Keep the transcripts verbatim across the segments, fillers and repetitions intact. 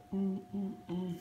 Mm, mm, mm.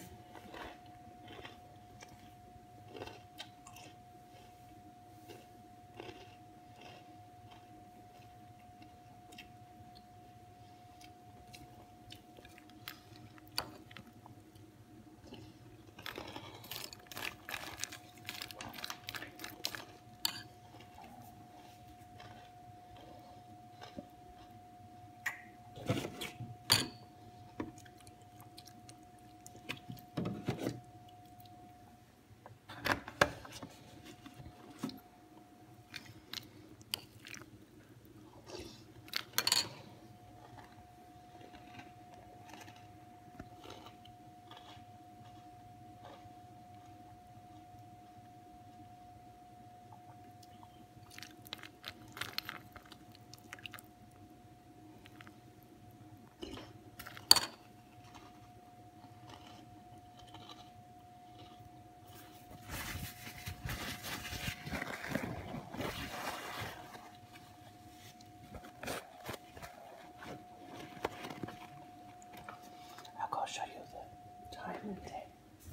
I'll show you the time of day.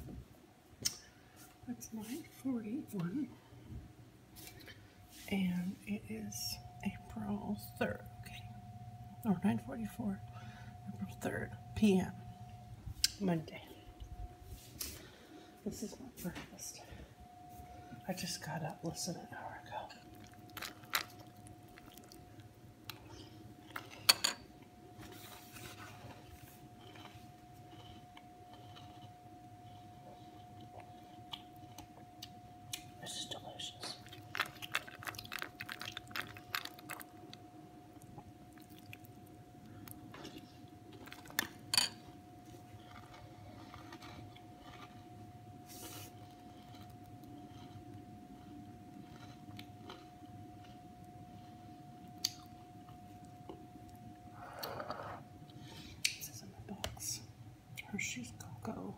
It's nine forty-one, and it is April third, okay, or nine forty-four, April third, p m, Monday. This is my breakfast. I just got up less than an hour ago. This is delicious. This is in the box. Hershey's Cocoa.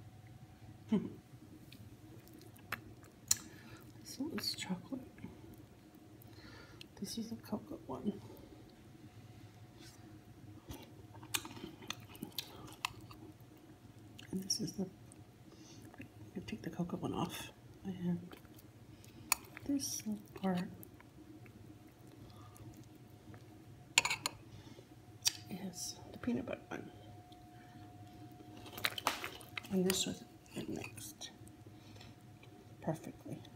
This one is chocolate. This is a cocoa one. And this is the, you take the cocoa one off. And this little part is the peanut butter one. And this was mixed perfectly.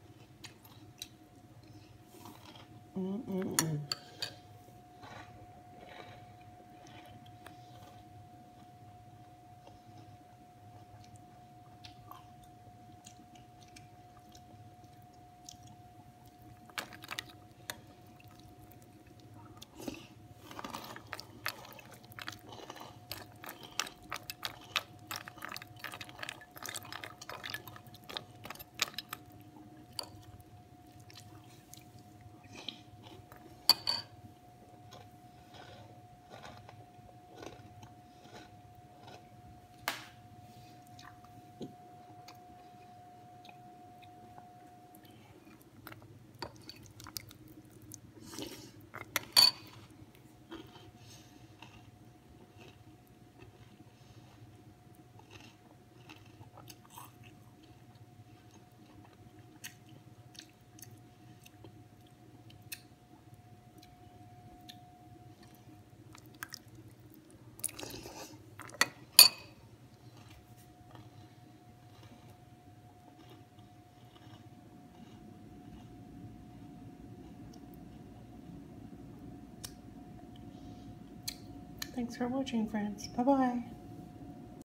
Mm-mm-mm. Thanks for watching, friends. Bye-bye.